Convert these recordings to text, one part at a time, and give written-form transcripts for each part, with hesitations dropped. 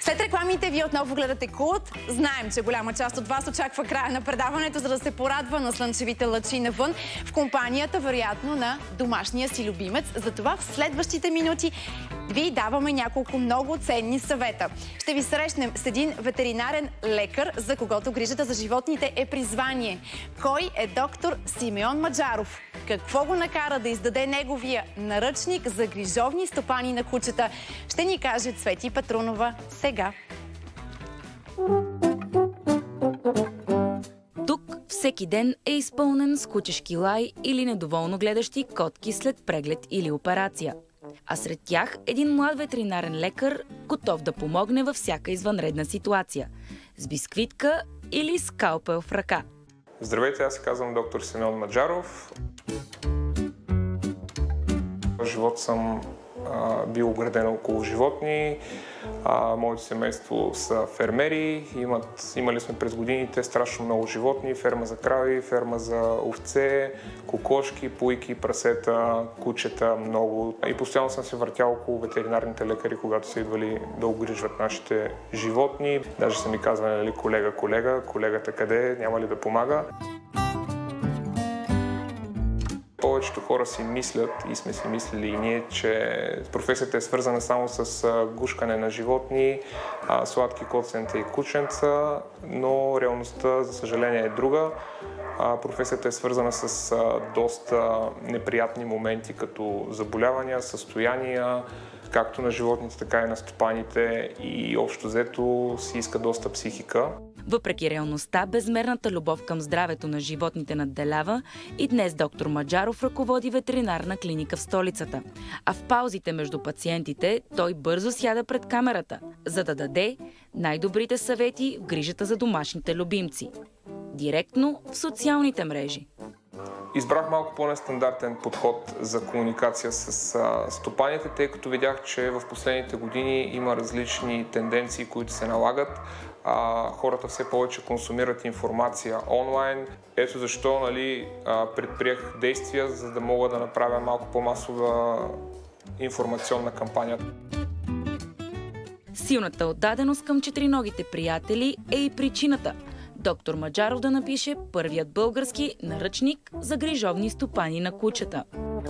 След рекламите вие отново гледате Култ. Знаем, че голяма част от вас очаква края на предаването, за да се порадва на слънчевите лъчи навън в компанията, вероятно, на домашния си любимец. Затова в следващите минути ви даваме няколко много ценни съвета. Ще ви срещнем с един ветеринарен лекар, за когото грижата за животните е призвание. Кой е доктор Симеон Маджаров? Какво го накара да издаде неговия наръчник за грижовни стопани на кучета? Ще ни каже Цвети Петрунова сега. Тук всеки ден е изпълнен с кучешки лай или недоволно гледащи котки след преглед или операция. А сред тях един млад ветеринарен лекар, готов да помогне във всяка извънредна ситуация. С бисквитка или скалпел в ръка. Здравейте, аз се казвам доктор Симеон Маджаров. В живота съм бил ограден около животни. Моето семейство са фермери. Имали сме през годините страшно много животни. Ферма за крави, ферма за овце, кокошки, пуйки, прасета, кучета, много. И постоянно съм се въртял около ветеринарните лекари, когато са идвали да огрижват нашите животни. Даже са ми казвали, нали, колегата къде, няма ли да помага? Повечето хора си мислят, и сме си мислили и ние, че професията е свързана само с гушкане на животни, сладки котценца и кученца, но реалността, за съжаление, е друга. Професията е свързана с доста неприятни моменти, като заболявания, състояния, както на животните, така и на стопаните, и общо взето си иска доста психика. Въпреки реалността, безмерната любов към здравето на животните надделява и днес доктор Маджаров ръководи ветеринарна клиника в столицата. А в паузите между пациентите той бързо сяда пред камерата, за да даде най-добрите съвети в грижата за домашните любимци. Директно в социалните мрежи. Избрах малко по-нестандартен подход за комуникация с стопаните, тъй като видях, че в последните години има различни тенденции, които се налагат. Хората все повече консумират информация онлайн. Ето защо, нали, предприех действия, за да мога да направя малко по-масова информационна кампания. Силната отдаденост към четириногите приятели е и причината доктор Маджаров да напише първият български наръчник за грижовни стопани на кучета.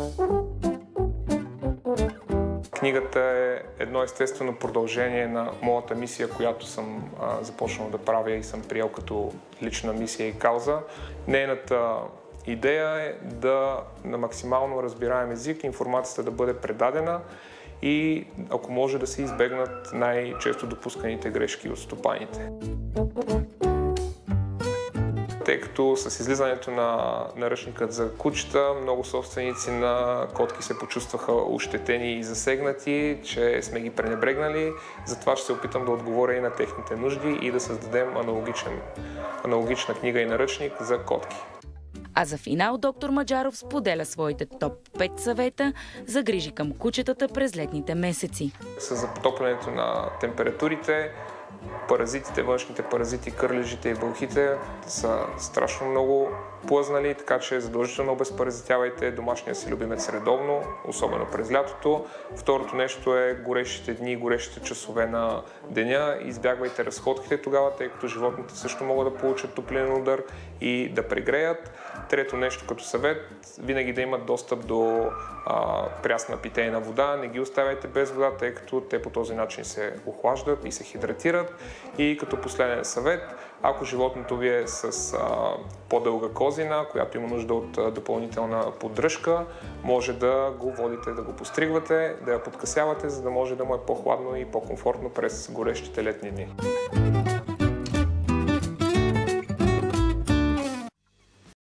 Книгата е едно естествено продължение на моята мисия, която съм започнал да правя и съм приел като лична мисия и кауза. Нейната идея е на максимално разбираем език информацията да бъде предадена и ако може да се избегнат най-често допусканите грешки от стопаните. Тъй като с излизането на наръчникът за кучета, много собственици на котки се почувстваха ощетени и засегнати, че сме ги пренебрегнали. Затова ще се опитам да отговоря и на техните нужди и да създадем аналогична книга и наръчник за котки. А за финал доктор Маджаров споделя своите топ 5 съвета за грижи към кучетата през летните месеци. С затоплянето на температурите, паразитите, външните паразити, кърлежите и бълхите са страшно много плъзнали, така че задължително обезпаразитявайте домашния си любимец редовно, особено през лятото. Второто нещо е горещите дни, горещите часове на деня. Избягвайте разходките тогава, тъй като животните също могат да получат топлинен удар и да прегреят. Трето нещо като съвет, винаги да имат достъп до прясна питейна вода. Не ги оставяйте без вода, тъй като те по този начин се охлаждат и се хидратират. И като последен съвет, ако животното ви е с по-дълга козина, която има нужда от допълнителна поддръжка, може да го водите, да го постригвате, да я подкъсявате, за да може да му е по-хладно и по-комфортно през горещите летни дни.